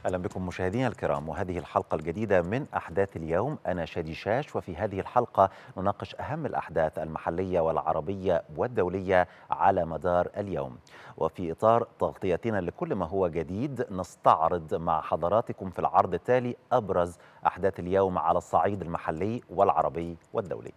أهلا بكم مشاهدينا الكرام، وهذه الحلقة الجديدة من أحداث اليوم. أنا شادي شاش، وفي هذه الحلقة نناقش أهم الأحداث المحلية والعربية والدولية على مدار اليوم. وفي إطار تغطيتنا لكل ما هو جديد، نستعرض مع حضراتكم في العرض التالي أبرز أحداث اليوم على الصعيد المحلي والعربي والدولي.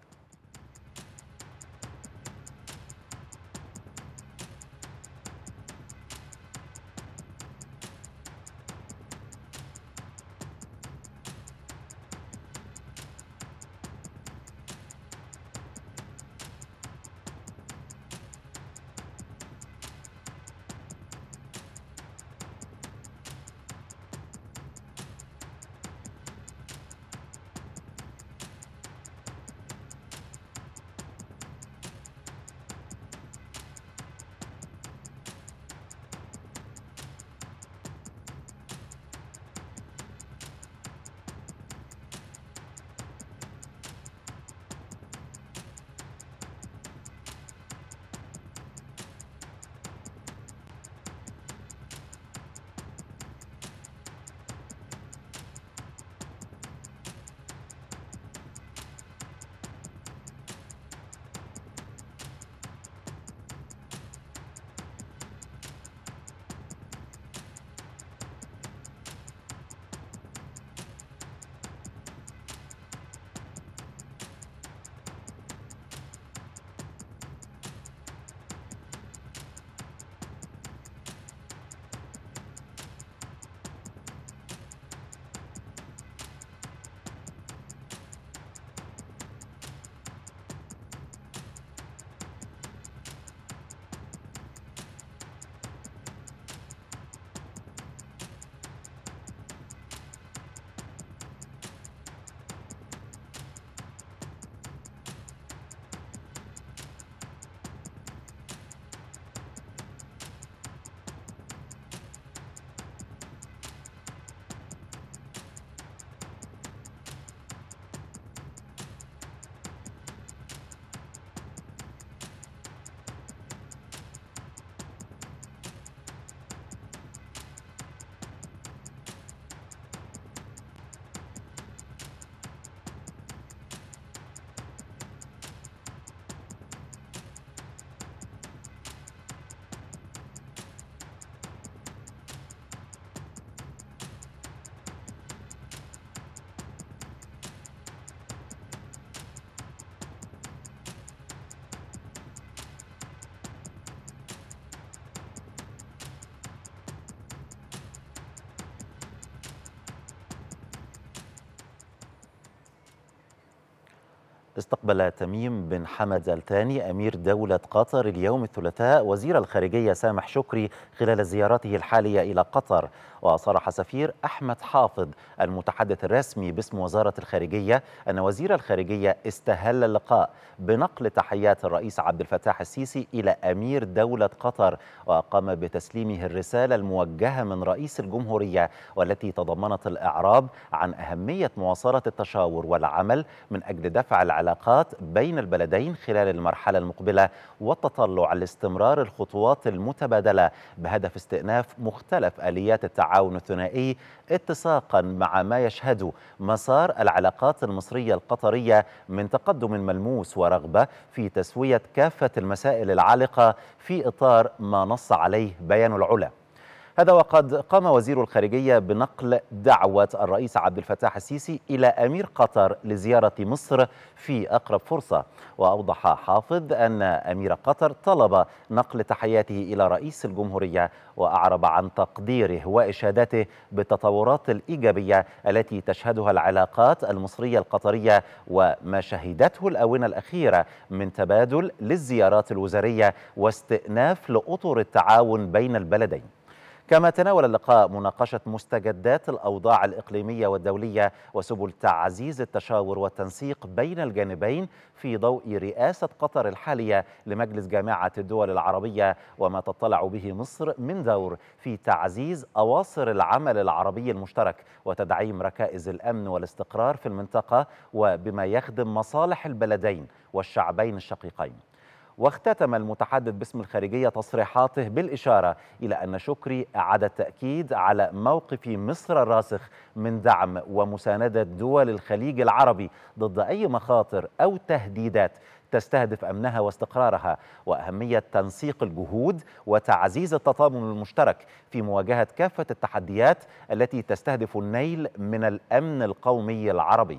استقبل تميم بن حمد الثاني أمير دولة قطر اليوم الثلاثاء وزير الخارجية سامح شكري خلال زيارته الحالية إلى قطر. وصرح سفير أحمد حافظ المتحدث الرسمي باسم وزارة الخارجية أن وزير الخارجية استهل اللقاء بنقل تحيات الرئيس عبد الفتاح السيسي إلى أمير دولة قطر، وقام بتسليمه الرسالة الموجهة من رئيس الجمهورية والتي تضمنت الإعراب عن أهمية مواصلة التشاور والعمل من أجل دفع العلاقات بين البلدين خلال المرحلة المقبلة، والتطلع لاستمرار الخطوات المتبادلة بهدف استئناف مختلف آليات التعاون الثنائي اتساقا مع ما يشهده مسار العلاقات المصرية القطرية من تقدم ملموس ورغبة في تسوية كافة المسائل العالقة في إطار ما نص عليه بيان العلا. هذا وقد قام وزير الخارجية بنقل دعوة الرئيس عبد الفتاح السيسي إلى أمير قطر لزيارة مصر في أقرب فرصة. وأوضح حافظ أن أمير قطر طلب نقل تحياته إلى رئيس الجمهورية، وأعرب عن تقديره وإشادته بالتطورات الإيجابية التي تشهدها العلاقات المصرية القطرية وما شهدته الآونة الأخيرة من تبادل للزيارات الوزارية واستئناف لأطر التعاون بين البلدين. كما تناول اللقاء مناقشة مستجدات الأوضاع الإقليمية والدولية وسبل تعزيز التشاور والتنسيق بين الجانبين في ضوء رئاسة قطر الحالية لمجلس جامعة الدول العربية، وما تطلع به مصر من دور في تعزيز أواصر العمل العربي المشترك وتدعيم ركائز الأمن والاستقرار في المنطقة، وبما يخدم مصالح البلدين والشعبين الشقيقين. واختتم المتحدث باسم الخارجية تصريحاته بالإشارة إلى أن شكري أعاد التأكيد على موقف مصر الراسخ من دعم ومساندة دول الخليج العربي ضد أي مخاطر أو تهديدات تستهدف أمنها واستقرارها، وأهمية تنسيق الجهود وتعزيز التضامن المشترك في مواجهة كافة التحديات التي تستهدف النيل من الأمن القومي العربي.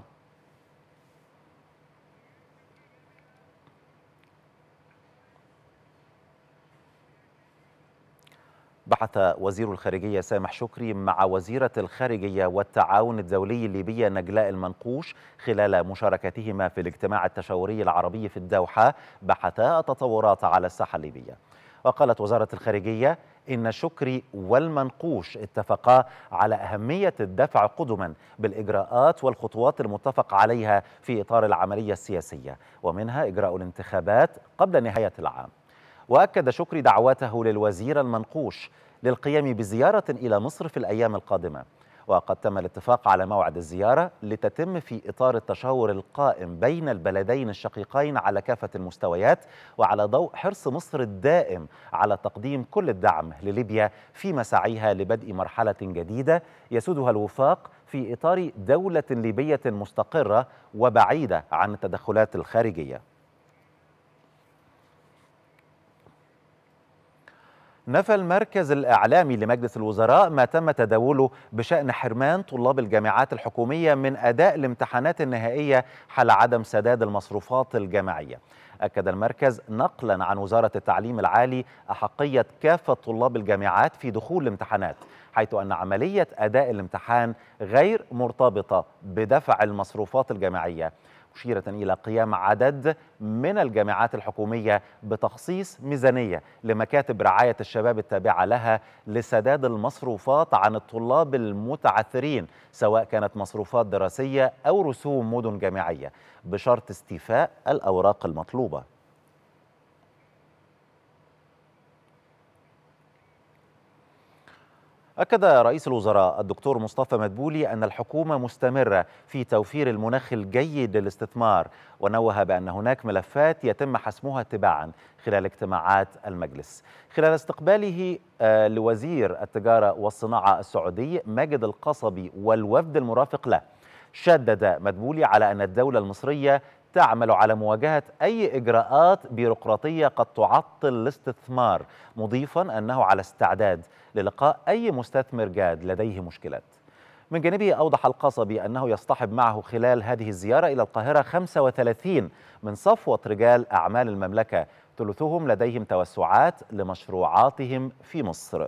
بحث وزير الخارجية سامح شكري مع وزيرة الخارجية والتعاون الدولي الليبية نجلاء المنقوش خلال مشاركتهما في الاجتماع التشاوري العربي في الدوحة بحثا التطورات على الساحة الليبية. وقالت وزارة الخارجية إن شكري والمنقوش اتفقا على أهمية الدفع قدما بالإجراءات والخطوات المتفق عليها في إطار العملية السياسية، ومنها إجراء الانتخابات قبل نهاية العام. وأكد شكري دعوته للوزير المنقوش للقيام بزيارة إلى مصر في الأيام القادمة، وقد تم الاتفاق على موعد الزيارة لتتم في إطار التشاور القائم بين البلدين الشقيقين على كافة المستويات، وعلى ضوء حرص مصر الدائم على تقديم كل الدعم لليبيا في مساعيها لبدء مرحلة جديدة يسودها الوفاق في إطار دولة ليبية مستقرة وبعيدة عن التدخلات الخارجية. نفى المركز الإعلامي لمجلس الوزراء ما تم تداوله بشأن حرمان طلاب الجامعات الحكومية من أداء الامتحانات النهائية حال عدم سداد المصروفات الجامعية. أكد المركز نقلا عن وزارة التعليم العالي أحقية كافة طلاب الجامعات في دخول الامتحانات، حيث أن عملية أداء الامتحان غير مرتبطة بدفع المصروفات الجامعية، مشيرة إلى قيام عدد من الجامعات الحكومية بتخصيص ميزانية لمكاتب رعاية الشباب التابعة لها لسداد المصروفات عن الطلاب المتعثرين، سواء كانت مصروفات دراسية أو رسوم مدن جامعية، بشرط استيفاء الأوراق المطلوبة. أكد رئيس الوزراء الدكتور مصطفى مدبولي أن الحكومة مستمرة في توفير المناخ الجيد للاستثمار، ونوه بأن هناك ملفات يتم حسمها تباعا خلال اجتماعات المجلس. خلال استقباله لوزير التجارة والصناعة السعودي ماجد القصبي والوفد المرافق له، شدد مدبولي على أن الدولة المصرية تعمل على مواجهة أي إجراءات بيروقراطية قد تعطل الاستثمار، مضيفا أنه على استعداد للقاء أي مستثمر جاد لديه مشكلات. من جانبه أوضح القصبي أنه يصطحب معه خلال هذه الزيارة إلى القاهرة 35 من صفوة رجال أعمال المملكة، ثلثهم لديهم توسعات لمشروعاتهم في مصر.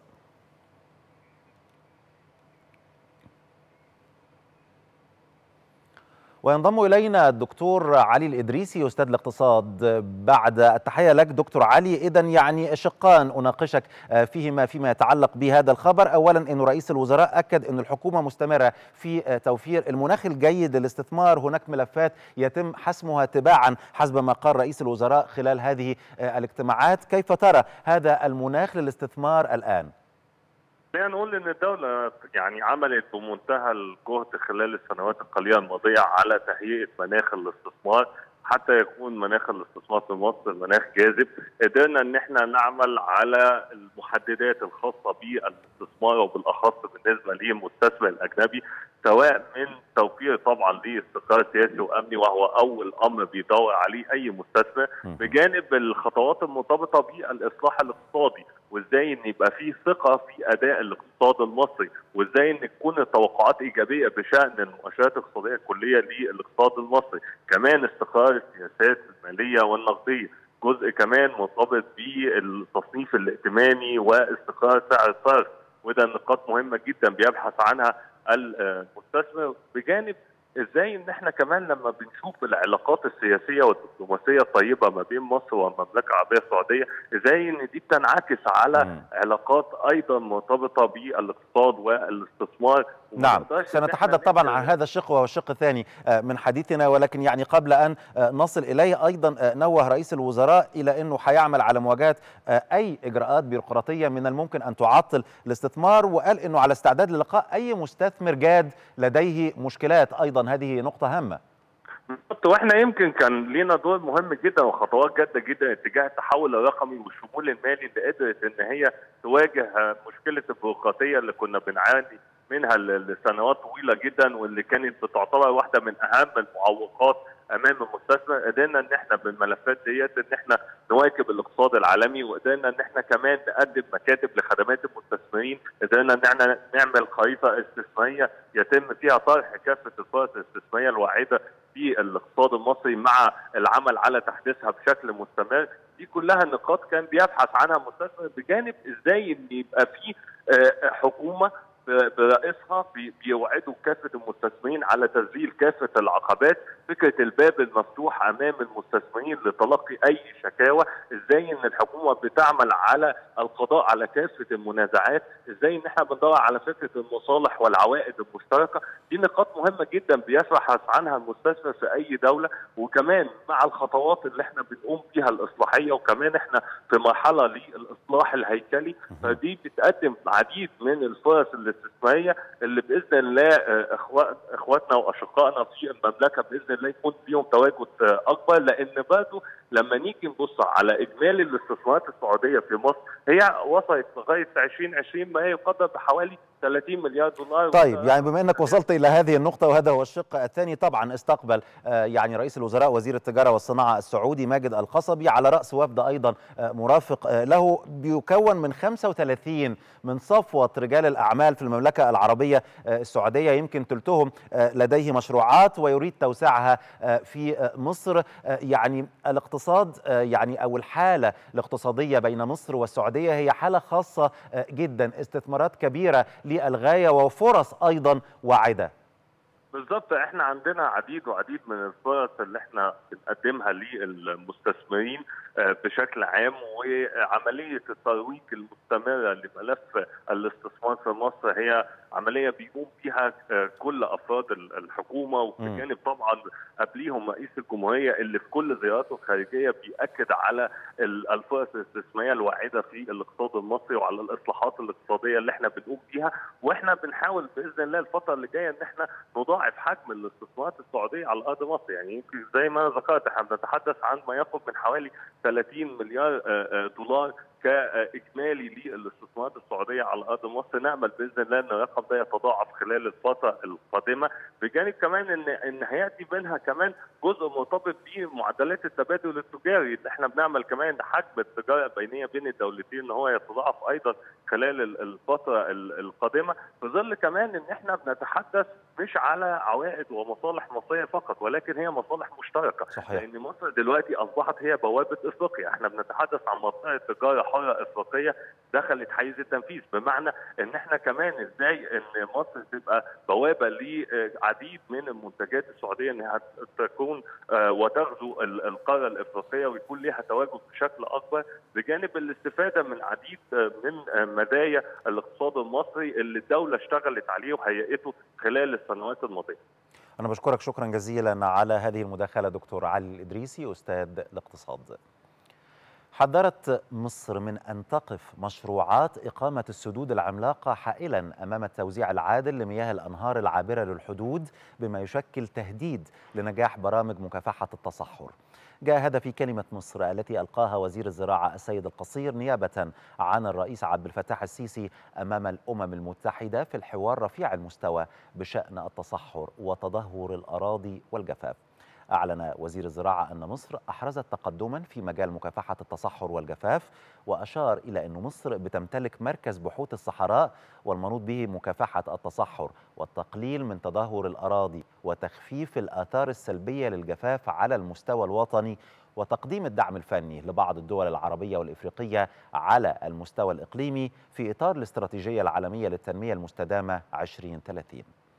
وينضم إلينا الدكتور علي الإدريسي أستاذ الاقتصاد. بعد التحية لك دكتور علي، إذن يعني شقان أناقشك فيما يتعلق بهذا الخبر. أولا أن رئيس الوزراء أكد أن الحكومة مستمرة في توفير المناخ الجيد للاستثمار، هناك ملفات يتم حسمها تباعا حسب ما قال رئيس الوزراء خلال هذه الاجتماعات. كيف ترى هذا المناخ للاستثمار الآن؟ خلينا نقول ان الدوله عملت بمنتهى الجهد خلال السنوات القليله الماضيه على تهيئه مناخ الاستثمار حتى يكون مناخ الاستثمار في مصر مناخ جاذب. قدرنا ان احنا نعمل على المحددات الخاصه بالاستثمار وبالاخص بالنسبه للمستثمر الاجنبي، سواء من توفير طبعا لاستقرار سياسي وامني وهو اول امر بيدور عليه اي مستثمر، بجانب الخطوات المرتبطه بالاصلاح الاقتصادي، وازاي ان يبقى في ثقه في اداء الاقتصاد المصري، وازاي ان تكون التوقعات ايجابيه بشان المؤشرات الاقتصاديه الكليه للاقتصاد المصري، كمان استقرار السياسات الماليه والنقديه، جزء كمان مرتبط بالتصنيف الائتماني واستقرار سعر الصرف، وده نقاط مهمه جدا بيبحث عنها المستثمر، بجانب ازاي ان احنا كمان لما بنشوف العلاقات السياسيه والدبلوماسيه الطيبه ما بين مصر والمملكه العربيه السعوديه، ازاي ان دي بتنعكس على علاقات ايضا مرتبطه بالاقتصاد والاستثمار. نعم، سنتحدث طبعا عن هذا الشق وهو الشق الثاني من حديثنا، ولكن قبل أن نصل إليه أيضا نوه رئيس الوزراء إلى أنه حيعمل على مواجهة أي إجراءات بيروقراطية من الممكن أن تعطل الاستثمار، وقال أنه على استعداد للقاء أي مستثمر جاد لديه مشكلات. أيضا هذه نقطة هامة. بالظبط، واحنا يمكن كان لينا دور مهم جدا وخطوات جاده جدا اتجاه التحول الرقمي والشمول المالي اللي قدرت ان هي تواجه مشكله البيروقراطيه اللي كنا بنعاني منها لسنوات طويله جدا، واللي كانت بتعتبر واحده من اهم المعوقات امام المستثمر. قدرنا ان احنا بالملفات ديت ان احنا نواكب الاقتصاد العالمي، وقدرنا ان احنا كمان نقدم مكاتب لخدمات المستثمرين، قدرنا ان احنا نعمل خريطه استثماريه يتم فيها طرح كافه الفرص الاستثماريه الواعده في الاقتصاد المصري مع العمل على تحديثها بشكل مستمر. دي كلها نقاط كان بيبحث عنها المستثمر، بجانب ازاي ان يبقى في حكومه برئيسها بيوعدوا كافه المستثمرين على تذليل كافه العقبات. فكره الباب المفتوح امام المستثمرين لتلقي اي شكاوى، ازاي ان الحكومه بتعمل على القضاء على كافه المنازعات، ازاي ان احنا بندور على فكره المصالح والعوائد المشتركه. دي نقاط مهمه جدا بيبحث عنها المستثمر في اي دوله، وكمان مع الخطوات اللي احنا بنقوم بيها الاصلاحيه، وكمان احنا في مرحله للاصلاح الهيكلي، فدي بتقدم عديد من الفرص الاستثماريه اللي باذن الله اخواتنا واشقائنا في المملكه باذن الله يكون فيهم تواجد اكبر. لان برضه لما نيجي نبص على اجمالي الاستثمارات السعوديه في مصر، هي وصلت لغايه 2020 ما يقدر بحوالي 30 مليار دولار. طيب، يعني بما انك وصلت الى هذه النقطه وهذا هو الشق الثاني، طبعا استقبل يعني رئيس الوزراء وزير التجاره والصناعه السعودي ماجد القصبي على راس وفد ايضا مرافق له، بيكون من 35 من صفوه رجال الاعمال في المملكه العربيه السعوديه، يمكن ثلثهم لديه مشروعات ويريد توسيعها في مصر. يعني الاقتصاد يعني او الحاله الاقتصاديه بين مصر والسعوديه هي حاله خاصه جدا، استثمارات كبيره للغايه وفرص ايضا واعده. بالظبط، احنا عندنا عديد من الفرص اللي احنا بنقدمها للمستثمرين بشكل عام، وعمليه الترويج المستمره لملف الاستثمار في مصر هي عمليه بيقوم بيها كل افراد الحكومه، وبجانب طبعا قبليهم رئيس الجمهوريه اللي في كل زياراته الخارجيه بيأكد على الفرص الاستثماريه الواعده في الاقتصاد المصري وعلى الاصلاحات الاقتصاديه اللي احنا بنقوم بيها. واحنا بنحاول باذن الله الفتره اللي جايه ان احنا نضاعف حجم الاستثمارات السعوديه على ارض مصر. يعني يمكن زي ما ذكرت احنا بنتحدث عن ما يقرب من حوالي 30 مليار دولار كاجمالي للاستثمارات السعوديه على ارض مصر. نامل باذن الله ان الرقم ده يتضاعف خلال الفتره القادمه، بجانب كمان ان هياتي منها كمان جزء مرتبط بمعدلات التبادل التجاري اللي احنا بنعمل كمان حجم التجاره البينيه بين الدولتين ان هو يتضاعف ايضا خلال الفتره القادمه، في ظل كمان ان احنا بنتحدث مش على عوائد ومصالح مصريه فقط، ولكن هي مصالح مشتركه. صحيح. لان مصر دلوقتي اصبحت هي بوابه افريقيا، احنا بنتحدث عن منطقه تجاره حره افريقيه دخلت حيز التنفيذ، بمعنى ان احنا كمان ازاي ان مصر تبقى بوابه لعديد من المنتجات السعوديه انها تكون وتغزو القاره الافريقيه ويكون لها تواجد بشكل اكبر، بجانب الاستفاده من عديد من مزايا الاقتصاد المصري اللي الدوله اشتغلت عليه وهيئته خلال السنوات الماضيه. أنا بشكرك شكرا جزيلا على هذه المداخلة دكتور علي الإدريسي أستاذ الاقتصاد. حذرت مصر من أن تقف مشروعات إقامة السدود العملاقة حائلا أمام التوزيع العادل لمياه الأنهار العابرة للحدود، بما يشكل تهديد لنجاح برامج مكافحة التصحر. جاء هذا في كلمة مصر التي ألقاها وزير الزراعة السيد القصير نيابة عن الرئيس عبد الفتاح السيسي أمام الأمم المتحدة في الحوار رفيع المستوى بشأن التصحر وتدهور الأراضي والجفاف. أعلن وزير الزراعة أن مصر أحرزت تقدما في مجال مكافحة التصحر والجفاف، وأشار إلى أن مصر بتمتلك مركز بحوث الصحراء والمنوط به مكافحة التصحر والتقليل من تدهور الأراضي وتخفيف الآثار السلبية للجفاف على المستوى الوطني، وتقديم الدعم الفني لبعض الدول العربية والإفريقية على المستوى الإقليمي في إطار الاستراتيجية العالمية للتنمية المستدامة 2030.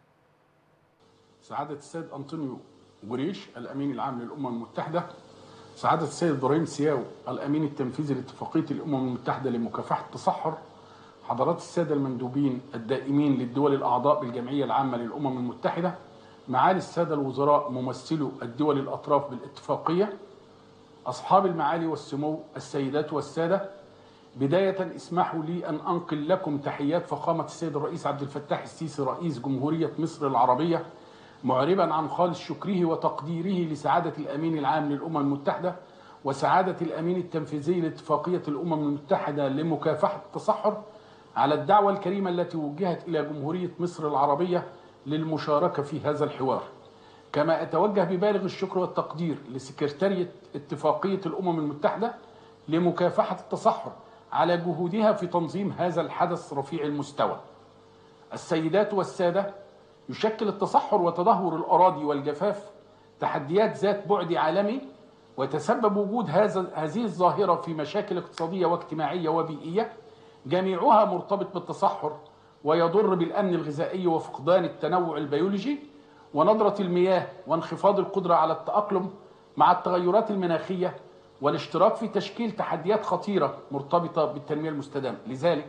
سعادة السيد أنطونيو غوريش الأمين العام للأمم المتحدة، سعادة السيد إبراهيم سياو الأمين التنفيذي لاتفاقية الأمم المتحدة لمكافحة التصحر، حضرات السادة المندوبين الدائمين للدول الأعضاء بالجمعية العامة للأمم المتحدة، معالي السادة الوزراء ممثلو الدول الأطراف بالاتفاقية، أصحاب المعالي والسمو السيدات والسادة، بداية اسمحوا لي أن أنقل لكم تحيات فخامة السيد الرئيس عبد الفتاح السيسي رئيس جمهورية مصر العربية معربا عن خالص شكره وتقديره لسعادة الأمين العام للأمم المتحدة وسعادة الأمين التنفيذي لاتفاقية الأمم المتحدة لمكافحة التصحر على الدعوة الكريمة التي وجهت إلى جمهورية مصر العربية للمشاركة في هذا الحوار. كما أتوجه ببالغ الشكر والتقدير لسكرتارية اتفاقية الأمم المتحدة لمكافحة التصحر على جهودها في تنظيم هذا الحدث رفيع المستوى. السيدات والسادة، يشكل التصحر وتدهور الأراضي والجفاف تحديات ذات بعد عالمي، ويتسبب وجود هذه الظاهرة في مشاكل اقتصادية واجتماعية وبيئية جميعها مرتبط بالتصحر، ويضر بالأمن الغذائي وفقدان التنوع البيولوجي ونضرة المياه وانخفاض القدرة على التأقلم مع التغيرات المناخية والاشتراك في تشكيل تحديات خطيرة مرتبطة بالتنمية المستدامة. لذلك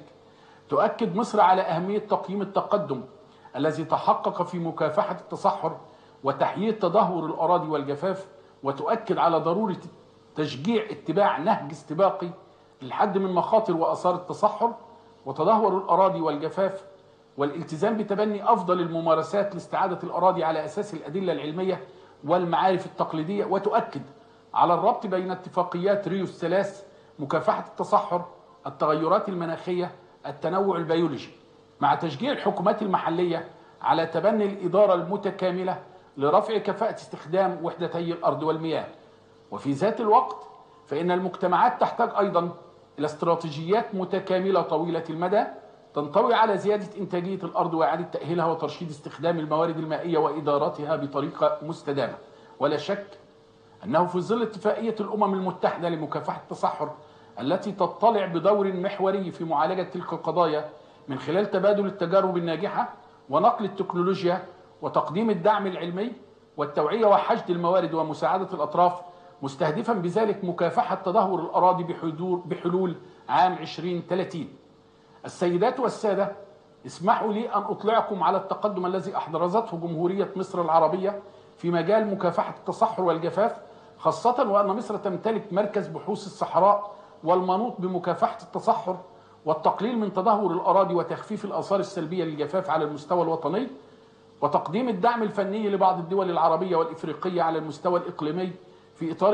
تؤكد مصر على أهمية تقييم التقدم الذي تحقق في مكافحة التصحر وتحييد تدهور الأراضي والجفاف، وتؤكد على ضرورة تشجيع اتباع نهج استباقي للحد من مخاطر وآثار التصحر وتدهور الأراضي والجفاف، والالتزام بتبني أفضل الممارسات لاستعادة الأراضي على أساس الأدلة العلمية والمعارف التقليدية، وتؤكد على الربط بين اتفاقيات ريو الثلاث: مكافحة التصحر، التغيرات المناخية، التنوع البيولوجي، مع تشجيع الحكومات المحلية على تبني الإدارة المتكاملة لرفع كفاءة استخدام وحدتي الأرض والمياه. وفي ذات الوقت فإن المجتمعات تحتاج أيضا إلى استراتيجيات متكاملة طويلة المدى تنطوي على زيادة إنتاجية الأرض وإعادة تأهيلها وترشيد استخدام الموارد المائية وإدارتها بطريقة مستدامة. ولا شك أنه في ظل اتفاقية الأمم المتحدة لمكافحة التصحر التي تطلع بدور محوري في معالجة تلك القضايا من خلال تبادل التجارب الناجحة ونقل التكنولوجيا وتقديم الدعم العلمي والتوعية وحشد الموارد ومساعدة الأطراف، مستهدفا بذلك مكافحة تدهور الأراضي بحلول عام 2030. السيدات والسادة، اسمحوا لي أن أطلعكم على التقدم الذي أحرزته جمهورية مصر العربية في مجال مكافحة التصحر والجفاف، خاصة وأن مصر تمتلك مركز بحوث الصحراء والمنوط بمكافحة التصحر والتقليل من تدهور الأراضي وتخفيف الآثار السلبية للجفاف على المستوى الوطني، وتقديم الدعم الفني لبعض الدول العربية والإفريقية على المستوى الإقليمي في إطار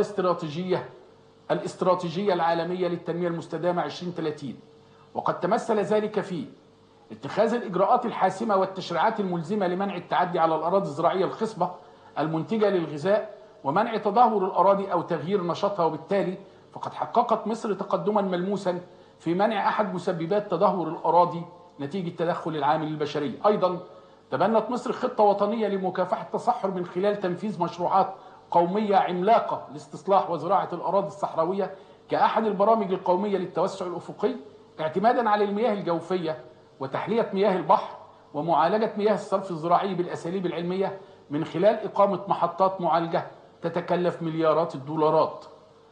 الاستراتيجية العالمية للتنمية المستدامة 2030. وقد تمثل ذلك في اتخاذ الإجراءات الحاسمة والتشريعات الملزمة لمنع التعدي على الأراضي الزراعية الخصبة المنتجة للغذاء ومنع تدهور الأراضي أو تغيير نشاطها، وبالتالي فقد حققت مصر تقدما ملموسا في منع أحد مسببات تدهور الأراضي نتيجة تدخل العامل البشري. أيضا تبنت مصر خطة وطنية لمكافحة التصحر من خلال تنفيذ مشروعات قومية عملاقة لاستصلاح وزراعة الأراضي الصحراوية كأحد البرامج القومية للتوسع الأفقي، اعتمادا على المياه الجوفية وتحلية مياه البحر ومعالجة مياه الصرف الزراعي بالأساليب العلمية من خلال إقامة محطات معالجة تتكلف مليارات الدولارات.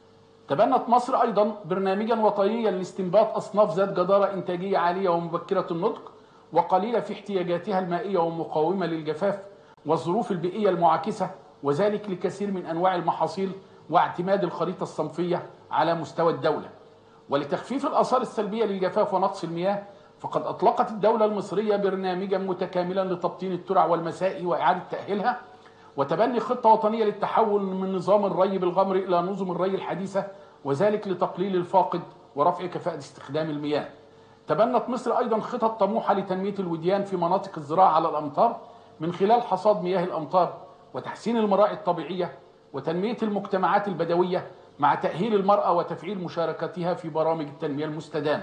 تبنت مصر أيضا برنامجا وطنيا لاستنباط أصناف ذات جدارة إنتاجية عالية ومبكرة النضج وقليلة في احتياجاتها المائية ومقاومة للجفاف والظروف البيئية المعاكسة، وذلك لكثير من أنواع المحاصيل واعتماد الخريطة الصنفية على مستوى الدولة. ولتخفيف الآثار السلبية للجفاف ونقص المياه، فقد أطلقت الدولة المصرية برنامجا متكاملا لتبطين الترع والمسائي وإعادة تأهيلها، وتبني خطة وطنية للتحول من نظام الري بالغمر إلى نظم الري الحديثة، وذلك لتقليل الفاقد ورفع كفاءة استخدام المياه. تبنت مصر أيضا خطط طموحة لتنمية الوديان في مناطق الزراعة على الأمطار من خلال حصاد مياه الأمطار وتحسين المراعي الطبيعية وتنمية المجتمعات البدوية مع تأهيل المرأة وتفعيل مشاركتها في برامج التنمية المستدامة.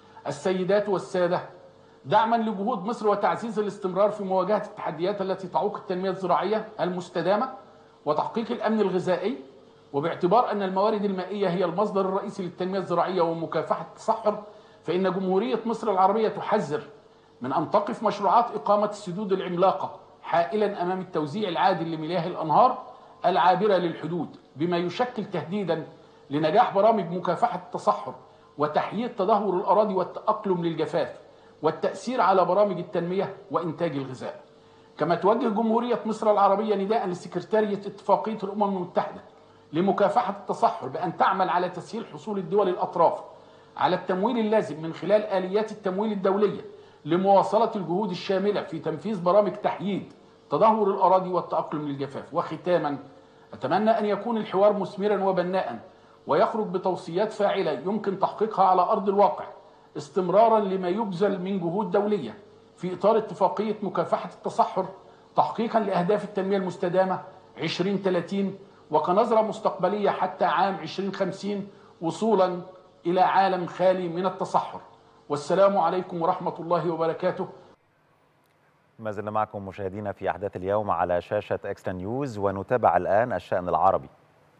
السيدات والسادة، دعما لجهود مصر وتعزيز الاستمرار في مواجهة التحديات التي تعوق التنمية الزراعية المستدامة وتحقيق الأمن الغذائي، وباعتبار أن الموارد المائية هي المصدر الرئيسي للتنمية الزراعية ومكافحة التصحر، فإن جمهورية مصر العربية تحذر من أن تقف مشروعات إقامة السدود العملاقة حائلا أمام التوزيع العادل لمياه الأنهار العابرة للحدود، بما يشكل تهديدا لنجاح برامج مكافحة التصحر وتحييد تدهور الأراضي والتأقلم للجفاف والتأثير على برامج التنمية وإنتاج الغذاء. كما توجه جمهورية مصر العربية نداء لسكرتارية اتفاقية الأمم المتحدة لمكافحة التصحر بأن تعمل على تسهيل حصول الدول الأطراف على التمويل اللازم من خلال آليات التمويل الدولية لمواصلة الجهود الشاملة في تنفيذ برامج تحييد تدهور الأراضي والتأقلم للجفاف. وختاما، أتمنى أن يكون الحوار مثمرا وبناء ويخرج بتوصيات فاعلة يمكن تحقيقها على أرض الواقع، استمرارا لما يبذل من جهود دولية في إطار اتفاقية مكافحة التصحر، تحقيقا لأهداف التنمية المستدامة 2030 وكنظرة مستقبلية حتى عام 2050 وصولا إلى عالم خالي من التصحر. والسلام عليكم ورحمة الله وبركاته. ما زلنا معكم مشاهدينا في أحداث اليوم على شاشة إكسترا نيوز، ونتابع الآن الشأن العربي.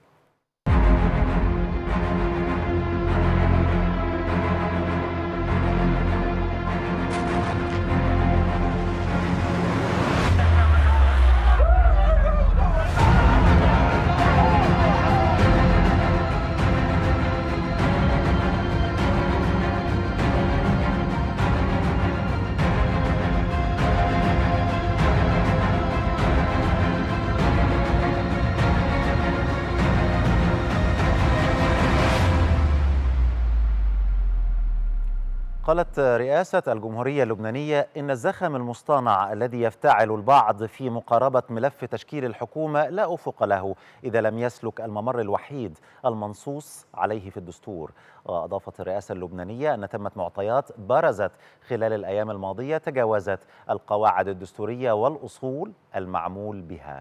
قالت رئاسة الجمهورية اللبنانية إن الزخم المصطنع الذي يفتعل البعض في مقاربة ملف تشكيل الحكومة لا أفق له إذا لم يسلك الممر الوحيد المنصوص عليه في الدستور. وأضافت الرئاسة اللبنانية أن تمت معطيات برزت خلال الأيام الماضية تجاوزت القواعد الدستورية والأصول المعمول بها.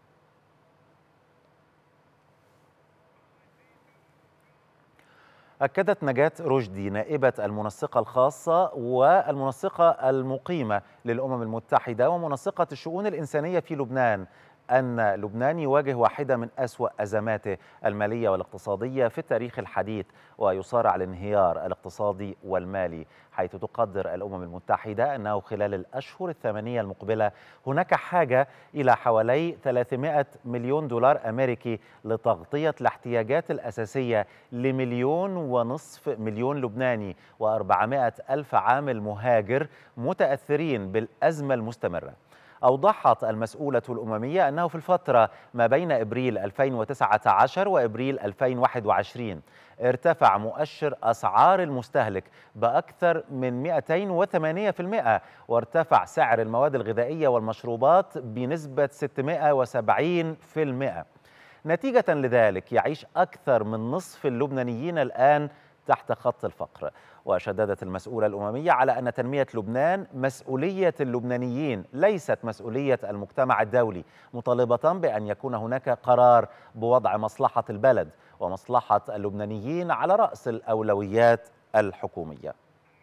أكدت نجاة رشدي نائبة المنسقة الخاصة والمنسقة المقيمة للأمم المتحدة ومنسقة الشؤون الإنسانية في لبنان أن لبنان يواجه واحدة من أسوأ أزماته المالية والاقتصادية في التاريخ الحديث، ويصارع الانهيار الاقتصادي والمالي، حيث تقدر الأمم المتحدة أنه خلال الأشهر الثمانية المقبلة هناك حاجة إلى حوالي 300 مليون دولار أمريكي لتغطية الاحتياجات الأساسية ل1.5 مليون لبناني و400 ألف عامل مهاجر متأثرين بالأزمة المستمرة. أوضحت المسؤولة الأممية أنه في الفترة ما بين إبريل 2019 وإبريل 2021 ارتفع مؤشر أسعار المستهلك بأكثر من 208%، وارتفع سعر المواد الغذائية والمشروبات بنسبة 670%. نتيجة لذلك يعيش أكثر من نصف اللبنانيين الآن تحت خط الفقر. وشددت المسؤولة الأممية على أن تنمية لبنان مسؤولية اللبنانيين ليست مسؤولية المجتمع الدولي، مطالبة بأن يكون هناك قرار بوضع مصلحة البلد ومصلحة اللبنانيين على رأس الأولويات الحكومية.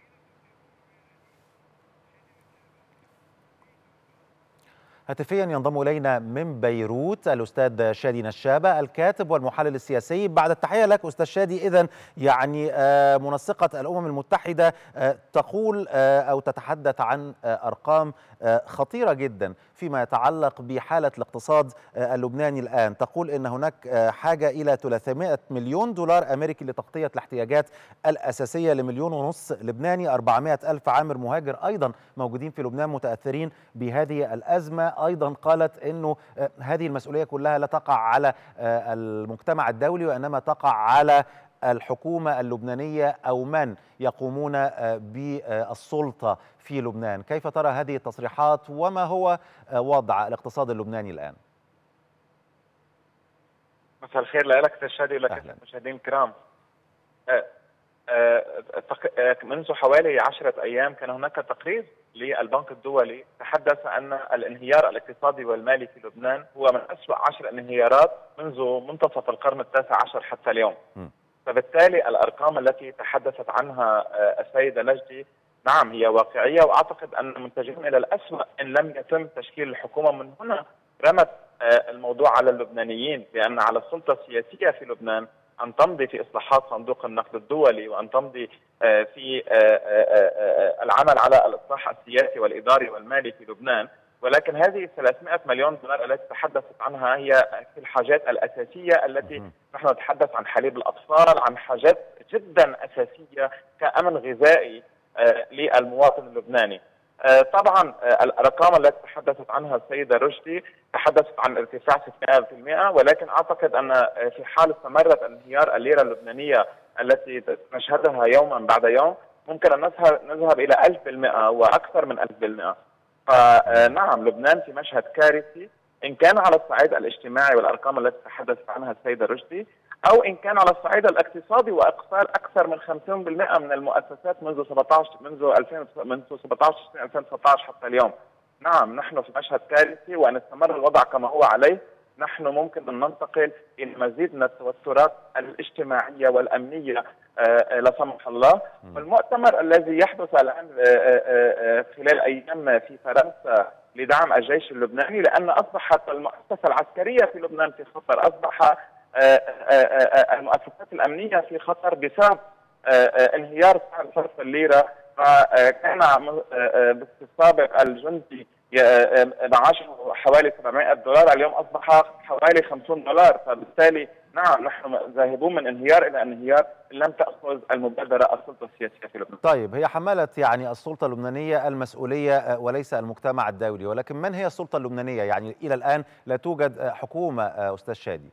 هاتفيا ينضم إلينا من بيروت الأستاذ شادي نشابة الكاتب والمحلل السياسي. بعد التحية لك أستاذ شادي. إذن يعني منسقة الأمم المتحدة تقول أو تتحدث عن أرقام خطيرة جدا فيما يتعلق بحالة الاقتصاد اللبناني الآن. تقول إن هناك حاجة إلى 300 مليون دولار أمريكي لتغطية الاحتياجات الأساسية ل1.5 مليون لبناني، 400 ألف عامل مهاجر أيضا موجودين في لبنان متأثرين بهذه الأزمة. أيضا قالت أنه هذه المسؤولية كلها لا تقع على المجتمع الدولي وإنما تقع على الحكومة اللبنانية أو من يقومون بالسلطة في لبنان. كيف ترى هذه التصريحات وما هو وضع الاقتصاد اللبناني الآن؟ مساء الخير لك شادي ولك المشاهدين الكرام. منذ حوالي 10 أيام كان هناك تقرير للبنك الدولي تحدث أن الانهيار الاقتصادي والمالي في لبنان هو من أسوأ 10 انهيارات منذ منتصف القرن ال19 حتى اليوم. فبالتالي الأرقام التي تحدثت عنها السيدة نجدي نعم هي واقعية، وأعتقد أن متجهون إلى الأسوأ إن لم يتم تشكيل الحكومة. من هنا رمت الموضوع على اللبنانيين بأن على السلطة السياسية في لبنان أن تمضي في إصلاحات صندوق النقد الدولي وأن تمضي في العمل على الإصلاح السياسي والإداري والمالي في لبنان. ولكن هذه 300 مليون دولار التي تحدثت عنها هي في الحاجات الأساسية التي نحن نتحدث عن حليب الأطفال، عن حاجات جدا أساسية كأمن غذائي للمواطن اللبناني. طبعا الارقام التي تحدثت عنها السيده رشدي تحدثت عن ارتفاع 600%، ولكن اعتقد ان في حال استمرت انهيار الليره اللبنانيه التي نشهدها يوما بعد يوم ممكن ان نذهب الى 1000% واكثر من 1000%. فنعم لبنان في مشهد كارثي، إن كان على الصعيد الاجتماعي والأرقام التي تحدث عنها السيدة رشدي، أو إن كان على الصعيد الاقتصادي وإقفال أكثر من 50% من المؤسسات منذ 2019 حتى اليوم. نعم نحن في مشهد كارثي، وأن استمر الوضع كما هو عليه نحن ممكن أن ننتقل إلى مزيد من التوترات الاجتماعية والأمنية لا سمح الله. والمؤتمر الذي يحدث الآن خلال أيام في فرنسا لدعم الجيش اللبناني، لأن أصبحت المؤسسة العسكرية في لبنان في خطر، أصبح المؤسسات الأمنية في خطر بسبب انهيار سعر صرف الليرة. فكان بالسابق الجندي معاشه حوالي $700، اليوم أصبح حوالي $50. فبالتالي نعم نحن ذاهبون من انهيار إلى انهيار لم تأخذ المبادرة السلطة السياسية في لبنان. طيب، هي حملت يعني السلطة اللبنانية المسؤولية وليس المجتمع الدولي، ولكن من هي السلطة اللبنانية؟ يعني إلى الآن لا توجد حكومة أستاذ شادي.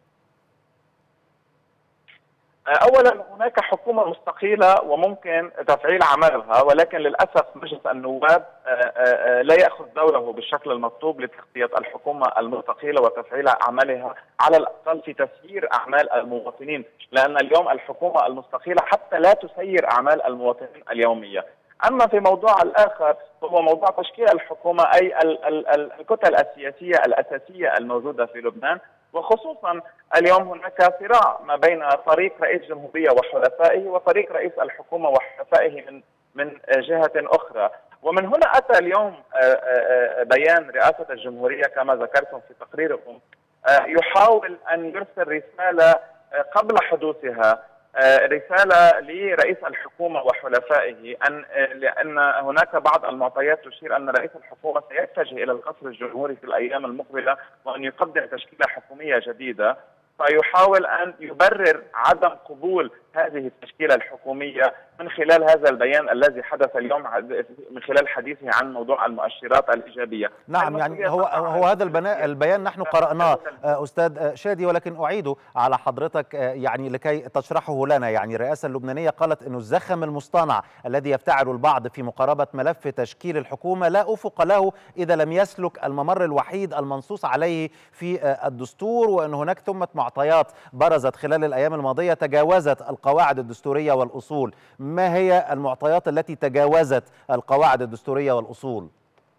أولا هناك حكومة مستقلة وممكن تفعيل عملها، ولكن للأسف مجلس النواب لا يأخذ دوره بالشكل المطلوب لتغطية الحكومة المستقلة وتفعيل عملها، على الأقل في تسيير أعمال المواطنين، لأن اليوم الحكومة المستقلة حتى لا تسير أعمال المواطنين اليومية. أما في موضوع الآخر هو موضوع تشكيل الحكومة، أي الكتل السياسية الأساسية الموجودة في لبنان، وخصوصا اليوم هناك صراع ما بين فريق رئيس الجمهورية وحلفائه وفريق رئيس الحكومة وحلفائه من جهة أخرى. ومن هنا أتى اليوم بيان رئاسة الجمهورية كما ذكرتم في تقريركم، يحاول أن يرسل رسالة قبل حدوثها، رسالة لرئيس الحكومة وحلفائه لأن هناك بعض المعطيات تشير أن رئيس الحكومة سيتجه إلى القصر الجمهوري في الأيام المقبلة وأن يقدم تشكيلة حكومية جديدة، فيحاول أن يبرر عدم قبول هذه التشكيلة الحكومية من خلال هذا البيان الذي حدث اليوم، من خلال حديثه عن موضوع المؤشرات الإيجابية. نعم، يعني هو هذا البيان نحن قرأناه أستاذ شادي، ولكن أعيده على حضرتك يعني لكي تشرحه لنا. يعني الرئاسة اللبنانية قالت أنه الزخم المصطنع الذي يفتعل البعض في مقاربة ملف تشكيل الحكومة لا أفق له إذا لم يسلك الممر الوحيد المنصوص عليه في الدستور، وأن هناك ثمة معطيات برزت خلال الأيام الماضية تجاوزت القواعد الدستورية والأصول. ما هي المعطيات التي تجاوزت القواعد الدستورية والأصول؟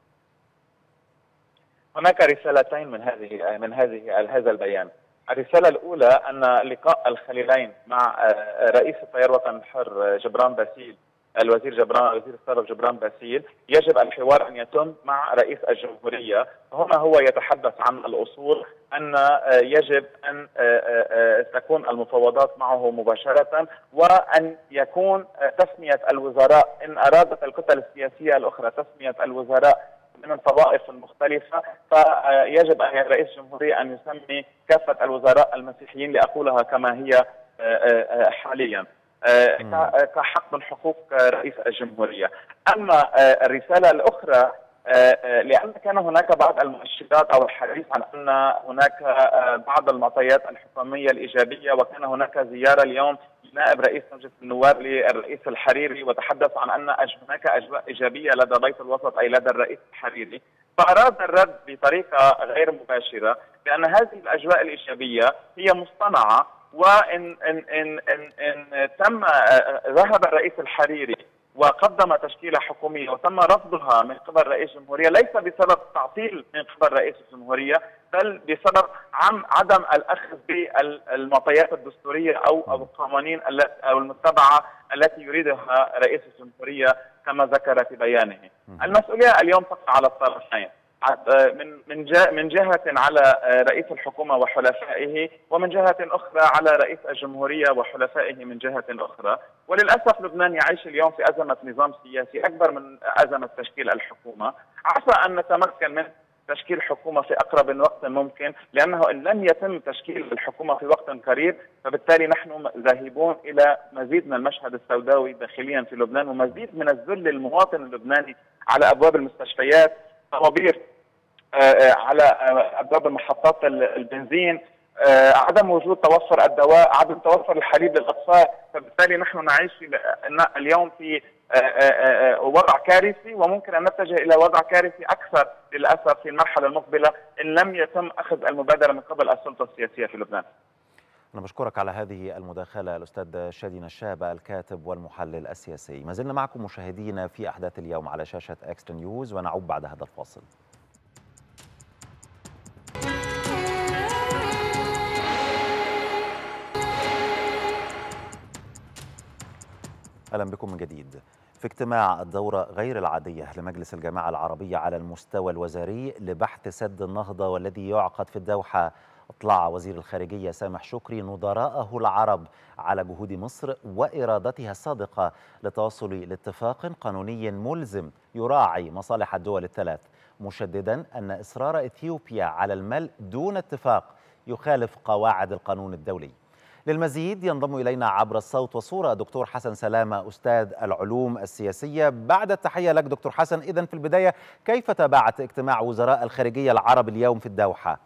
هناك رسالتين من هذا البيان. الرسالة الأولى أن لقاء الخليلين مع رئيس التيار الوطني الحر جبران باسيل، الوزير السابق جبران باسيل، يجب الحوار أن يتم مع رئيس الجمهورية. هنا هو يتحدث عن الأصول، أن يجب أن تكون المفاوضات معه مباشرة، وأن يكون تسمية الوزراء إن أرادت الكتل السياسية الأخرى تسمية الوزراء من الطوائف المختلفة، فيجب أن رئيس الجمهورية أن يسمي كافة الوزراء المسيحيين، لأقولها كما هي حاليا كحق من حقوق رئيس الجمهورية. أما الرسالة الأخرى، لأن كان هناك بعض المؤشرات أو الحديث عن أن هناك بعض المعطيات الحكومية الإيجابية، وكان هناك زيارة اليوم لنائب رئيس مجلس النواب للرئيس الحريري، وتحدث عن أن هناك أجواء إيجابية لدى بيت الوسط أي لدى الرئيس الحريري، فأراد الرد بطريقة غير مباشرة بأن هذه الأجواء الإيجابية هي مصطنعة، وإن إن إن إن إن تم ذهب الرئيس الحريري وقدم تشكيلة حكومية وتم رفضها من قبل رئيس الجمهورية، ليس بسبب تعطيل من قبل رئيس الجمهورية، بل بسبب عدم الأخذ بالمعطيات الدستورية أو القوانين أو المتبعة التي يريدها رئيس الجمهورية كما ذكر في بيانه. المسؤولية اليوم تقع على الطرفين، من جهة على رئيس الحكومة وحلفائه، ومن جهة أخرى على رئيس الجمهورية وحلفائه من جهة أخرى. وللأسف لبنان يعيش اليوم في أزمة نظام سياسي أكبر من أزمة تشكيل الحكومة. عسى أن نتمكن من تشكيل حكومة في أقرب وقت ممكن، لأنه إن لم يتم تشكيل الحكومة في وقت قريب فبالتالي نحن ذاهبون إلى مزيد من المشهد السوداوي داخليا في لبنان، ومزيد من الذل المواطن اللبناني على أبواب المستشفيات، طوابير على أبواب محطات البنزين، عدم وجود توفر الدواء، عدم توفر الحليب للاطفال، فبالتالي نحن نعيش اليوم في وضع كارثي، وممكن ان نتجه الى وضع كارثي اكثر للاسف في المرحله المقبله ان لم يتم اخذ المبادره من قبل السلطه السياسيه في لبنان. أنا بشكرك على هذه المداخلة الأستاذ شادي نشابة الكاتب والمحلل السياسي. ما زلنا معكم مشاهدينا في أحداث اليوم على شاشة إكسترا نيوز، ونعود بعد هذا الفاصل. أهلا بكم من جديد. في اجتماع الدورة غير العادية لمجلس الجامعة العربية على المستوى الوزاري لبحث سد النهضة والذي يعقد في الدوحة، اطلع وزير الخارجية سامح شكري نظراءه العرب على جهود مصر وإرادتها الصادقة للتوصل لاتفاق قانوني ملزم يراعي مصالح الدول الثلاث، مشددا أن إصرار إثيوبيا على الملء دون اتفاق يخالف قواعد القانون الدولي. للمزيد ينضم إلينا عبر الصوت والصورة دكتور حسن سلامة أستاذ العلوم السياسية. بعد التحية لك دكتور حسن، إذن في البداية كيف تابعت اجتماع وزراء الخارجية العرب اليوم في الدوحة؟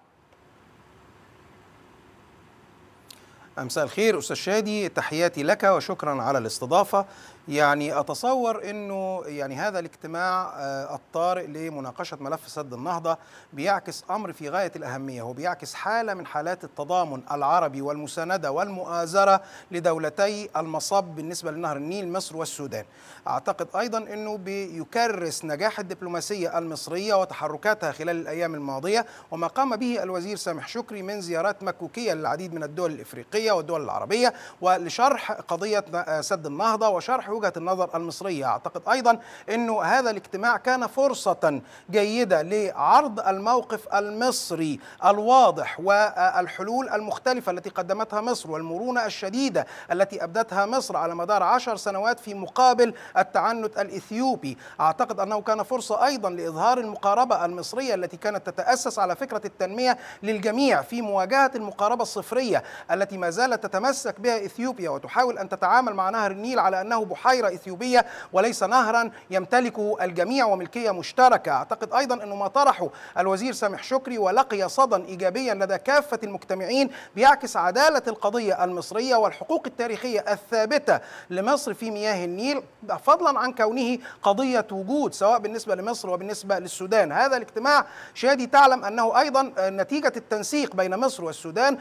مساء الخير أستاذ شادي، تحياتي لك وشكرا على الاستضافة. يعني أتصور أنه هذا الاجتماع الطارئ لمناقشة ملف سد النهضة بيعكس أمر في غاية الأهمية، هو بيعكس حالة من حالات التضامن العربي والمساندة والمؤازرة لدولتي المصب بالنسبة لنهر النيل، مصر والسودان. أعتقد أيضا أنه بيكرس نجاح الدبلوماسية المصرية وتحركاتها خلال الأيام الماضية وما قام به الوزير سامح شكري من زيارات مكوكية للعديد من الدول الإفريقية والدول العربية ولشرح قضية سد النهضة وشرح وجهة النظر المصرية. أعتقد أيضا أنه هذا الاجتماع كان فرصة جيدة لعرض الموقف المصري الواضح والحلول المختلفة التي قدمتها مصر والمرونة الشديدة التي أبدتها مصر على مدار 10 سنوات في مقابل التعنت الإثيوبي. أعتقد أنه كان فرصة أيضا لإظهار المقاربة المصرية التي كانت تتأسس على فكرة التنمية للجميع في مواجهة المقاربة الصفرية التي ما زالت تتمسك بها إثيوبيا وتحاول أن تتعامل مع نهر النيل على أنه بحيرة إثيوبية وليس نهرا يمتلكه الجميع وملكية مشتركة. أعتقد أيضا أنه ما طرحه الوزير سامح شكري ولقي صدى إيجابيا لدى كافة المجتمعين بيعكس عدالة القضية المصرية والحقوق التاريخية الثابتة لمصر في مياه النيل، فضلا عن كونه قضية وجود سواء بالنسبة لمصر وبالنسبة للسودان. هذا الاجتماع شادي تعلم أنه أيضا نتيجة التنسيق بين مصر والسودان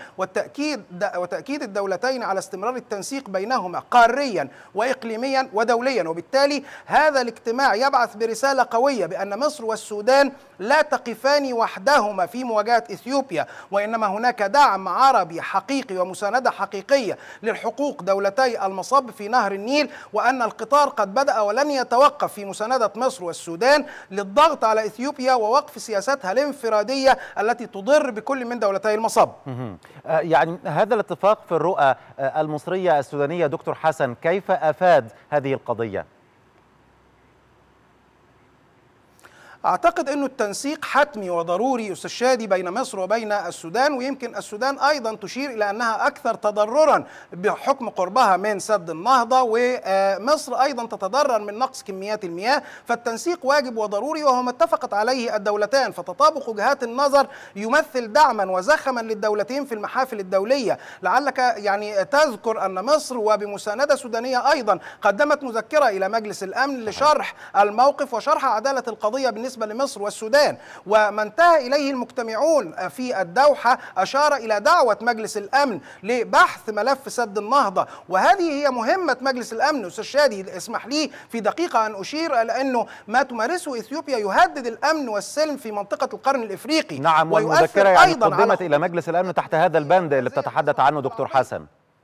وتأكيد الدولتين على استمرار التنسيق بينهما قاريا وإقليميا ودوليا، وبالتالي هذا الاجتماع يبعث برسالة قوية بأن مصر والسودان لا تقفان وحدهما في مواجهة إثيوبيا، وإنما هناك دعم عربي حقيقي ومساندة حقيقية للحقوق دولتي المصب في نهر النيل، وأن القطار قد بدأ ولن يتوقف في مساندة مصر والسودان للضغط على إثيوبيا ووقف سياستها الانفرادية التي تضر بكل من دولتي المصب. يعني هذا الاتفاق في الرؤى المصرية السودانية دكتور حسن كيف أفاد هذه القضية؟ أعتقد أنه التنسيق حتمي وضروري أستاذ شادي بين مصر وبين السودان، ويمكن السودان أيضا تشير إلى أنها أكثر تضررا بحكم قربها من سد النهضة، ومصر أيضا تتضرر من نقص كميات المياه، فالتنسيق واجب وضروري وهو ما اتفقت عليه الدولتان، فتطابق وجهات النظر يمثل دعما وزخما للدولتين في المحافل الدولية. لعلك تذكر أن مصر وبمساندة سودانية أيضا قدمت مذكرة إلى مجلس الأمن لشرح الموقف وشرح عدالة القضية بالنسبة لمصر والسودان، وما انتهى إليه المجتمعون في الدوحة أشار إلى دعوة مجلس الأمن لبحث ملف سد النهضة، وهذه هي مهمة مجلس الأمن. أستاذ شادي اسمح لي في دقيقة أن أشير إلى أنه ما تمارسه إثيوبيا يهدد الأمن والسلم في منطقة القرن الإفريقي. نعم، والمذكرة قدمت إلى مجلس الأمن تحت هذا البند اللي بتتحدث عنه دكتور حسن.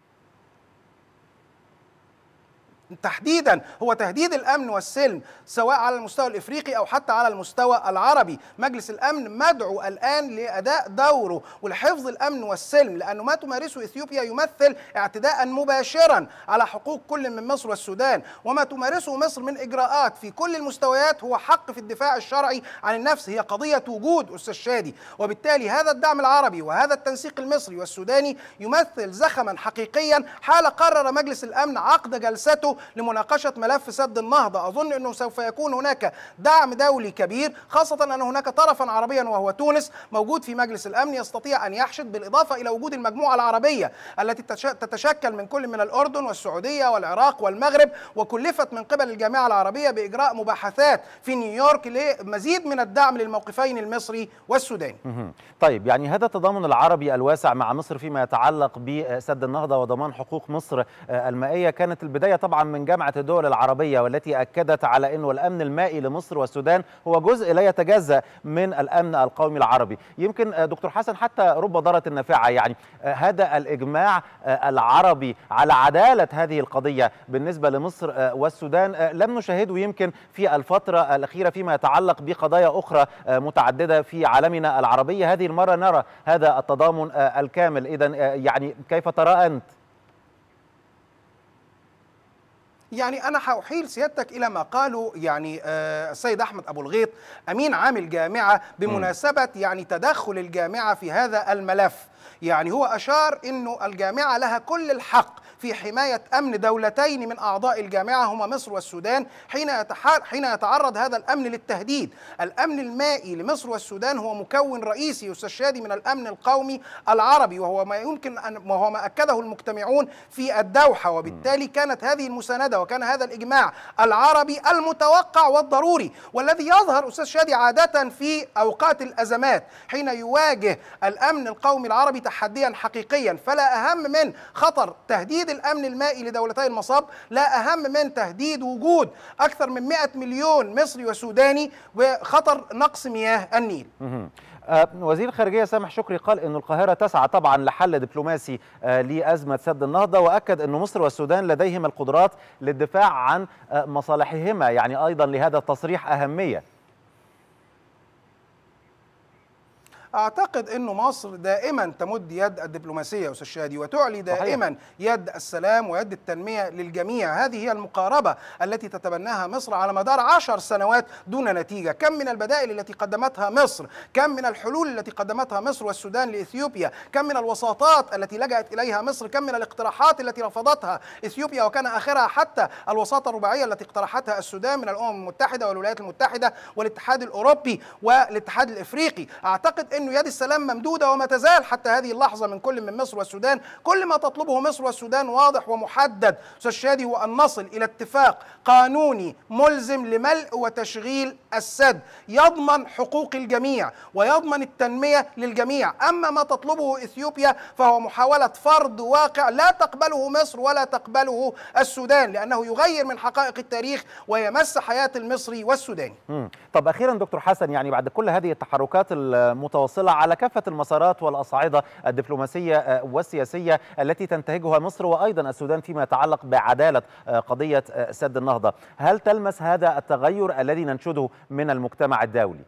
تحديدا هو تهديد الأمن والسلم سواء على المستوى الإفريقي أو حتى على المستوى العربي. مجلس الأمن مدعو الآن لأداء دوره ولحفظ الأمن والسلم، لأنه ما تمارسه إثيوبيا يمثل اعتداء مباشرا على حقوق كل من مصر والسودان، وما تمارسه مصر من إجراءات في كل المستويات هو حق في الدفاع الشرعي عن النفس، هي قضية وجود أستاذ شادي. وبالتالي هذا الدعم العربي وهذا التنسيق المصري والسوداني يمثل زخما حقيقيا حال قرر مجلس الأمن عقد جلسته له لمناقشة ملف سد النهضة. أظن أنه سوف يكون هناك دعم دولي كبير، خاصة أن هناك طرفا عربيا وهو تونس موجود في مجلس الأمن يستطيع أن يحشد، بالإضافة إلى وجود المجموعة العربية التي تتشكل من كل من الأردن والسعودية والعراق والمغرب، وكلفت من قبل الجامعة العربية بإجراء مباحثات في نيويورك لمزيد من الدعم للموقفين المصري والسوداني. طيب، يعني هذا التضامن العربي الواسع مع مصر فيما يتعلق بسد النهضة وضمان حقوق مصر المائية كانت البداية طبعا من جامعة الدول العربية، والتي أكدت على أنه الأمن المائي لمصر والسودان هو جزء لا يتجزأ من الأمن القومي العربي. يمكن دكتور حسن حتى رب ضارة النافعة، يعني هذا الإجماع العربي على عدالة هذه القضية بالنسبة لمصر والسودان لم نشاهده يمكن في الفترة الأخيرة فيما يتعلق بقضايا أخرى متعددة في عالمنا العربي. هذه المرة نرى هذا التضامن الكامل. إذن يعني كيف ترى أنت؟ يعني أنا هأحيل سيادتك إلى ما قاله يعني السيد أحمد أبو الغيط أمين عام الجامعة بمناسبة يعني تدخل الجامعة في هذا الملف. يعني هو أشار أنه الجامعة لها كل الحق في حماية أمن دولتين من أعضاء الجامعة هما مصر والسودان حين يتعرض هذا الأمن للتهديد. الأمن المائي لمصر والسودان هو مكون رئيسي أستاذ شادي من الأمن القومي العربي، وهو ما أكده المجتمعون في الدوحة. وبالتالي كانت هذه المساندة وكان هذا الإجماع العربي المتوقع والضروري، والذي يظهر أستاذ شادي عادة في أوقات الأزمات حين يواجه الأمن القومي العربي تحديا حقيقيا. فلا أهم من خطر تهديد الأمن المائي لدولتي المصاب، لا أهم من تهديد وجود أكثر من 100 مليون مصري وسوداني وخطر نقص مياه النيل. وزير الخارجية سامح شكري قال أن القاهرة تسعى طبعا لحل دبلوماسي لأزمة سد النهضة، وأكد أن مصر والسودان لديهما القدرات للدفاع عن مصالحهما، يعني أيضا لهذا التصريح أهمية. أعتقد أنه مصر دائما تمد يد الدبلوماسية أستاذ شادي، وتعلي دائما يد السلام ويد التنمية للجميع. هذه هي المقاربة التي تتبناها مصر على مدار 10 سنوات دون نتيجة. كم من البدائل التي قدمتها مصر، كم من الحلول التي قدمتها مصر والسودان لإثيوبيا، كم من الوساطات التي لجأت إليها مصر، كم من الاقتراحات التي رفضتها إثيوبيا، وكان آخرها حتى الوساطة الرباعية التي اقترحتها السودان من الأمم المتحدة والولايات المتحدة والاتحاد الأوروبي والاتحاد الإفريقي. أعتقد أنه يد السلام ممدودة وما تزال حتى هذه اللحظة من كل من مصر والسودان. كل ما تطلبه مصر والسودان واضح ومحدد أستاذ شادي، هو أن نصل إلى اتفاق قانوني ملزم لملء وتشغيل السد يضمن حقوق الجميع ويضمن التنمية للجميع. أما ما تطلبه إثيوبيا فهو محاولة فرض واقع لا تقبله مصر ولا تقبله السودان، لأنه يغير من حقائق التاريخ ويمس حياة المصري والسوداني. طب أخيرا دكتور حسن، يعني بعد كل هذه التحركات المتواصلة على كافة المسارات والأصعدة الدبلوماسية والسياسية التي تنتهجها مصر وأيضا السودان فيما يتعلق بعدالة قضية سد النهضة، هل تلمس هذا التغير الذي ننشده من المجتمع الدولي؟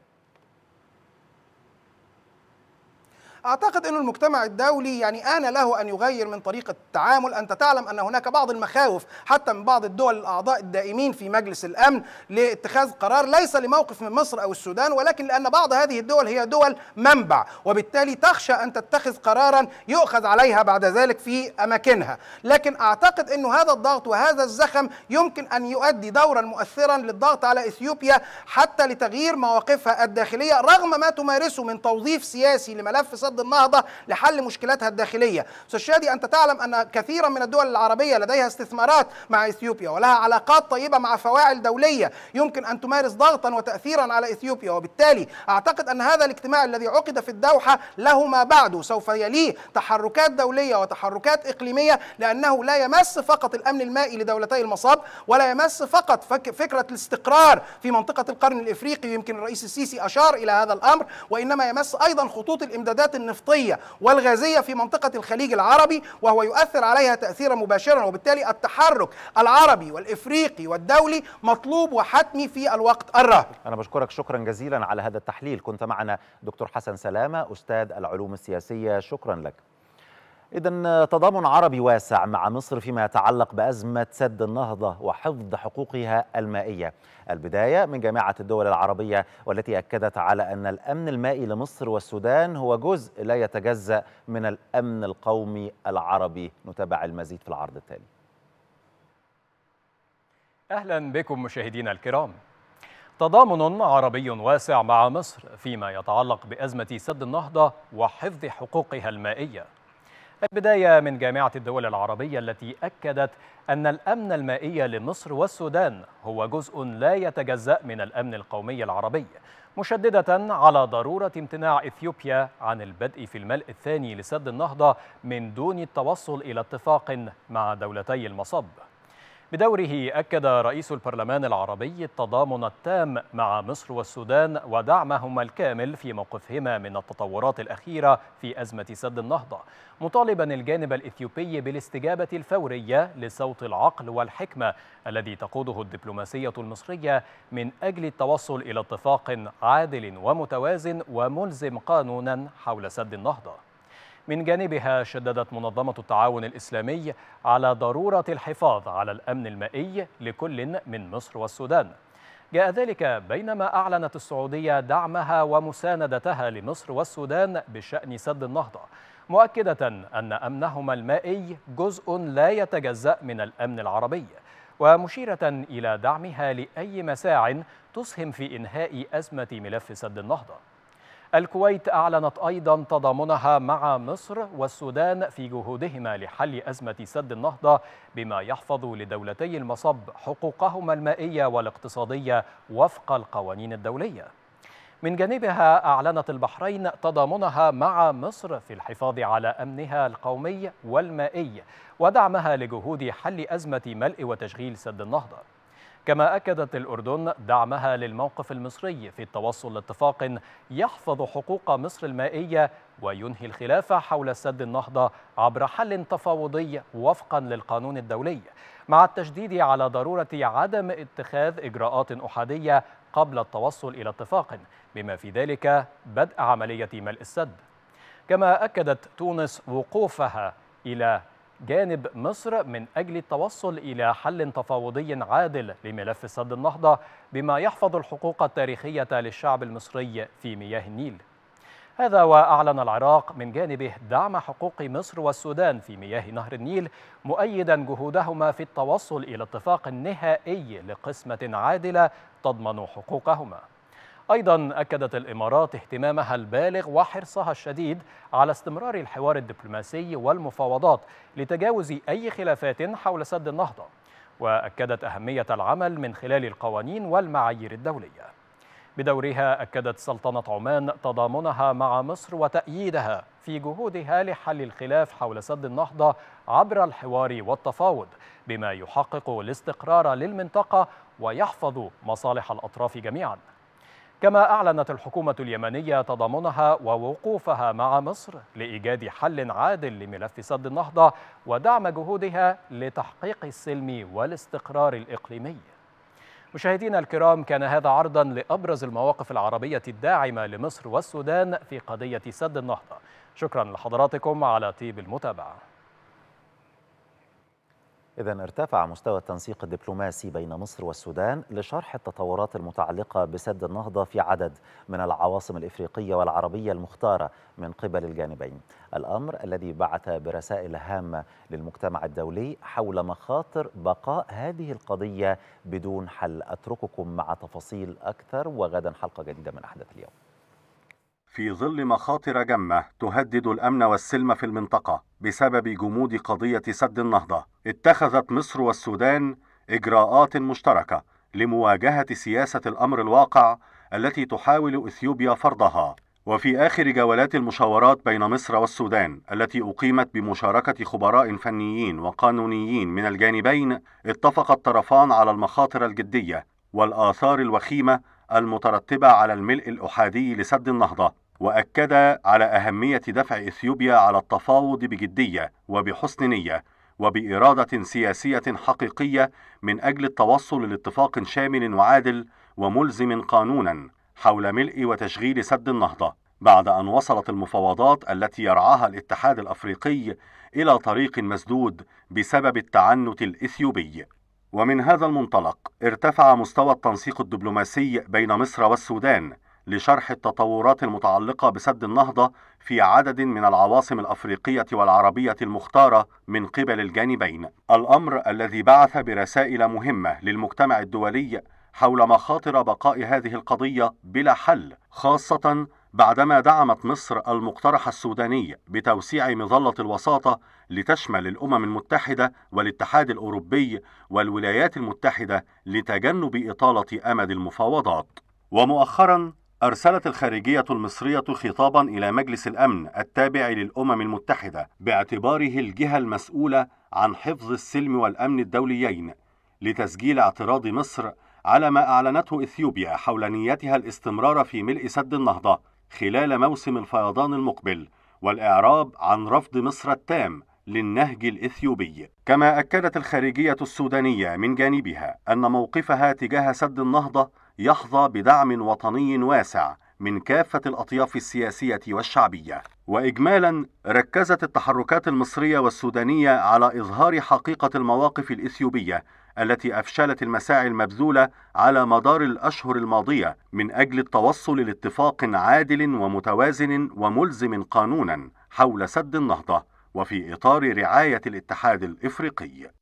أعتقد أن المجتمع الدولي يعني آن له أن يغير من طريقة التعامل. أنت تعلم أن هناك بعض المخاوف حتى من بعض الدول الأعضاء الدائمين في مجلس الأمن لاتخاذ قرار ليس لموقف من مصر أو السودان، ولكن لأن بعض هذه الدول هي دول منبع، وبالتالي تخشى أن تتخذ قرارا يؤخذ عليها بعد ذلك في أماكنها. لكن أعتقد أن هذا الضغط وهذا الزخم يمكن أن يؤدي دورا مؤثرا للضغط على إثيوبيا حتى لتغيير مواقفها الداخلية، رغم ما تمارسه من توظيف سياسي لملف سد النهضة لحل مشكلاتها الداخلية. أستاذ شادي، أنت تعلم أن كثيرا من الدول العربية لديها استثمارات مع إثيوبيا ولها علاقات طيبة مع فواعل دولية يمكن أن تمارس ضغطا وتأثيرا على إثيوبيا. وبالتالي أعتقد أن هذا الاجتماع الذي عقد في الدوحة له ما بعده، سوف يليه تحركات دولية وتحركات إقليمية، لأنه لا يمس فقط الأمن المائي لدولتي المصاب ولا يمس فقط فكرة الاستقرار في منطقة القرن الإفريقي، يمكن الرئيس السيسي أشار إلى هذا الأمر، وإنما يمس أيضا خطوط الإمدادات النفطية والغازية في منطقة الخليج العربي، وهو يؤثر عليها تأثيرا مباشرا. وبالتالي التحرك العربي والإفريقي والدولي مطلوب وحتمي في الوقت الراهن. أنا بشكرك شكرا جزيلا على هذا التحليل. كنت معنا دكتور حسن سلامة أستاذ العلوم السياسية، شكرا لك. إذن تضامن عربي واسع مع مصر فيما يتعلق بأزمة سد النهضة وحفظ حقوقها المائية. البداية من جامعة الدول العربية، والتي أكدت على أن الأمن المائي لمصر والسودان هو جزء لا يتجزأ من الأمن القومي العربي. نتابع المزيد في العرض التالي. أهلا بكم مشاهدينا الكرام. تضامن عربي واسع مع مصر فيما يتعلق بأزمة سد النهضة وحفظ حقوقها المائية. البداية من جامعة الدول العربية التي أكدت أن الأمن المائي لمصر والسودان هو جزء لا يتجزأ من الأمن القومي العربي، مشددة على ضرورة امتناع إثيوبيا عن البدء في الملء الثاني لسد النهضة من دون التوصل إلى اتفاق مع دولتي المصب. بدوره أكد رئيس البرلمان العربي التضامن التام مع مصر والسودان ودعمهما الكامل في موقفهما من التطورات الأخيرة في أزمة سد النهضة، مطالبا الجانب الإثيوبي بالاستجابة الفورية لصوت العقل والحكمة الذي تقوده الدبلوماسية المصرية من أجل التوصل إلى اتفاق عادل ومتوازن وملزم قانونا حول سد النهضة. من جانبها شددت منظمة التعاون الإسلامي على ضرورة الحفاظ على الأمن المائي لكل من مصر والسودان. جاء ذلك بينما أعلنت السعودية دعمها ومساندتها لمصر والسودان بشأن سد النهضة، مؤكدة أن أمنهما المائي جزء لا يتجزأ من الأمن العربي، ومشيرة إلى دعمها لأي مساع تسهم في إنهاء أزمة ملف سد النهضة. الكويت أعلنت أيضا تضامنها مع مصر والسودان في جهودهما لحل أزمة سد النهضة بما يحفظ لدولتي المصب حقوقهما المائية والاقتصادية وفق القوانين الدولية. من جانبها أعلنت البحرين تضامنها مع مصر في الحفاظ على أمنها القومي والمائي ودعمها لجهود حل أزمة ملء وتشغيل سد النهضة. كما أكدت الأردن دعمها للموقف المصري في التوصل لاتفاق يحفظ حقوق مصر المائية وينهي الخلاف حول سد النهضة عبر حل تفاوضي وفقا للقانون الدولي، مع التشديد على ضرورة عدم اتخاذ إجراءات أحادية قبل التوصل إلى اتفاق، بما في ذلك بدء عملية ملء السد. كما أكدت تونس وقوفها إلى جانب مصر من أجل التوصل إلى حل تفاوضي عادل لملف سد النهضة بما يحفظ الحقوق التاريخية للشعب المصري في مياه النيل. هذا وأعلن العراق من جانبه دعم حقوق مصر والسودان في مياه نهر النيل، مؤيدا جهودهما في التوصل إلى اتفاق نهائي لقسمة عادلة تضمن حقوقهما. أيضا أكدت الإمارات اهتمامها البالغ وحرصها الشديد على استمرار الحوار الدبلوماسي والمفاوضات لتجاوز أي خلافات حول سد النهضة، وأكدت أهمية العمل من خلال القوانين والمعايير الدولية. بدورها أكدت سلطنة عمان تضامنها مع مصر وتأييدها في جهودها لحل الخلاف حول سد النهضة عبر الحوار والتفاوض بما يحقق الاستقرار للمنطقة ويحفظ مصالح الأطراف جميعا. كما أعلنت الحكومة اليمنية تضامنها ووقوفها مع مصر لإيجاد حل عادل لملف سد النهضة ودعم جهودها لتحقيق السلم والاستقرار الإقليمي. مشاهدينا الكرام، كان هذا عرضا لأبرز المواقف العربية الداعمة لمصر والسودان في قضية سد النهضة. شكرا لحضراتكم على طيب المتابعة. إذن ارتفع مستوى التنسيق الدبلوماسي بين مصر والسودان لشرح التطورات المتعلقة بسد النهضة في عدد من العواصم الإفريقية والعربية المختارة من قبل الجانبين، الأمر الذي بعث برسائل هامة للمجتمع الدولي حول مخاطر بقاء هذه القضية بدون حل. أترككم مع تفاصيل أكثر وغدا حلقة جديدة من أحداث اليوم. في ظل مخاطر جمة تهدد الأمن والسلم في المنطقة بسبب جمود قضية سد النهضة، اتخذت مصر والسودان إجراءات مشتركة لمواجهة سياسة الأمر الواقع التي تحاول إثيوبيا فرضها. وفي آخر جولات المشاورات بين مصر والسودان التي أقيمت بمشاركة خبراء فنيين وقانونيين من الجانبين، اتفق الطرفان على المخاطر الجدية والآثار الوخيمة المترتبة على الملء الأحادي لسد النهضة، وأكد على أهمية دفع إثيوبيا على التفاوض بجدية وبحسن نية وبإرادة سياسية حقيقية من أجل التوصل لاتفاق شامل وعادل وملزم قانونا حول ملء وتشغيل سد النهضة، بعد أن وصلت المفاوضات التي يرعاها الاتحاد الأفريقي إلى طريق مسدود بسبب التعنت الإثيوبي. ومن هذا المنطلق ارتفع مستوى التنسيق الدبلوماسي بين مصر والسودان لشرح التطورات المتعلقة بسد النهضة في عدد من العواصم الأفريقية والعربية المختارة من قبل الجانبين، الأمر الذي بعث برسائل مهمة للمجتمع الدولي حول مخاطر بقاء هذه القضية بلا حل، خاصة بعدما دعمت مصر المقترح السوداني بتوسيع مظلة الوساطة لتشمل الأمم المتحدة والاتحاد الأوروبي والولايات المتحدة لتجنب إطالة أمد المفاوضات. ومؤخرا أرسلت الخارجية المصرية خطابا إلى مجلس الأمن التابع للأمم المتحدة باعتباره الجهة المسؤولة عن حفظ السلم والأمن الدوليين لتسجيل اعتراض مصر على ما أعلنته إثيوبيا حول نيتها الاستمرار في ملء سد النهضة خلال موسم الفيضان المقبل، والإعراب عن رفض مصر التام للنهج الإثيوبي. كما أكدت الخارجية السودانية من جانبها أن موقفها تجاه سد النهضة يحظى بدعم وطني واسع من كافة الأطياف السياسية والشعبية. وإجمالا ركزت التحركات المصرية والسودانية على إظهار حقيقة المواقف الإثيوبية التي أفشلت المساعي المبذولة على مدار الأشهر الماضية من أجل التوصل لاتفاق عادل ومتوازن وملزم قانونا حول سد النهضة وفي إطار رعاية الاتحاد الإفريقي.